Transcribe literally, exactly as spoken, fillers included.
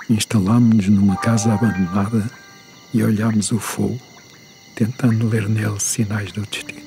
Instalámo-nos numa casa abandonada e olhámos o fogo, tentando ler nele sinais do destino.